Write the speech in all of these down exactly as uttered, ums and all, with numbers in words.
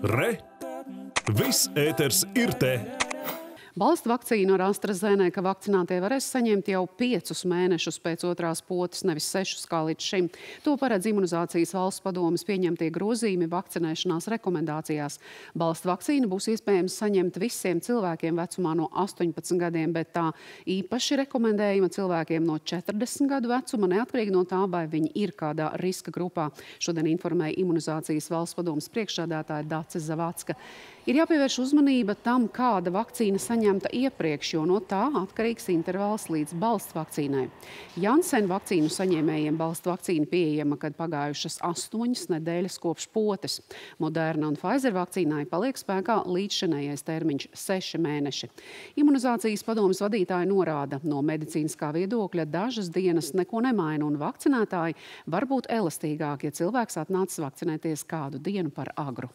Re! Viss ēters ir te! Balsta vakcīnu ar AstraZeneca vakcinātie varēs saņemt jau piecus mēnešus pēc otrās potes, nevis sešus kā līdz šim. To paredz Imunizācijas valsts padomes pieņemtie grozījumi vakcinēšanās rekomendācijās. Balsta vakcīnu būs iespējams saņemt visiem cilvēkiem vecumā no astoņpadsmit gadiem, bet tā īpaši rekomendējama cilvēkiem no četrdesmit gadu vecuma, neatkarīgi no tā, vai viņi ir kādā riska grupā. Šodien informēja Imunizācijas valsts padomes priekšsēdētāja Dace Zavacka. Ir jāpievērš uzmanība tam, kāda vakcīna saņemta iepriekš, jo no tā atkarīgs intervāls līdz Balsta vakcīnai. Janssen vakcīnu saņēmējiem Balsta vakcīna pieejama, kad pagājušas astoņas nedēļas kopš potes. Moderna un Pfizer vakcīnai paliek spēkā līdzšinējais termiņš seši mēneši. Imunizācijas padomes vadītāji norāda, no medicīniskā viedokļa dažas dienas neko nemaina un vakcinētāji var būt elastīgāki, ja cilvēks atnācis vakcinēties kādu dienu par agru.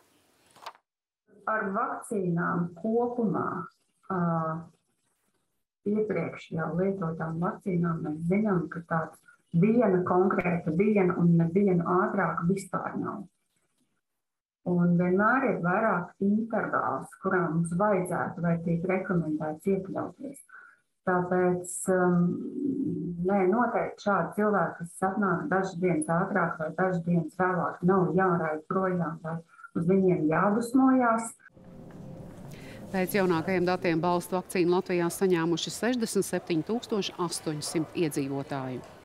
Ar vakcīnām kopumā, uh, iepriekš jau lietotām vakcīnām, mēs zinām, ka tāds viena konkrēta diena un neviena ātrāka vispār nav. Un vienmēr ir vairāk intervāls, kurā mums vajadzētu vai tiek rekomendēts iekļauties. Tāpēc um, nē, noteikti šādi cilvēki, kas atnāk dažas dienas ātrāk vai dažas dienas vēlāk, nav jāraida projām vai uz viņiem jādusmojās. Pēc jaunākajiem datiem Balsta vakcīnu Latvijā saņēmuši sešdesmit septiņi tūkstoši astoņsimt iedzīvotāju.